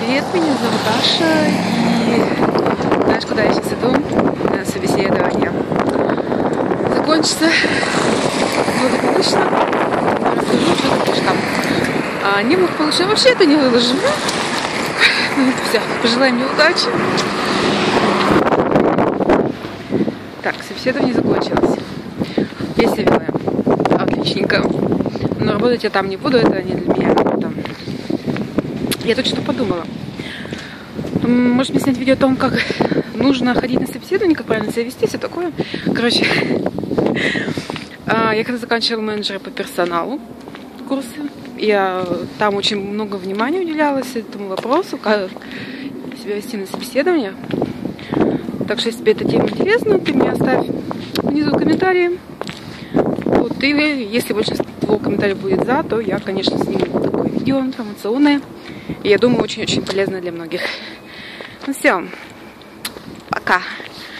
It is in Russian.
Привет, меня зовут Даша, и знаешь, куда я сейчас иду? На собеседование. Закончится благополучно. Расскажу, что там. Не благополучно, вообще это не выложу. Ну, все, пожелаем мне удачи. Так, собеседование закончилось. Песня вела. Отличненько. Но работать я там не буду, это не для меня. Там. Я тут что подумала. Может мне снять видео о том, как нужно ходить на собеседование, как правильно себя вести, все такое. Короче, я когда заканчивала менеджера по персоналу курсы, я там очень много внимания уделялась этому вопросу, как себя вести на собеседование. Так что, если тебе эта тема интересна, ты мне оставь внизу комментарии. Вот, и если большинство комментариев будет за, то я, конечно, сниму такое видео информационное. И я думаю, очень-очень полезно для многих. Ну все, пока.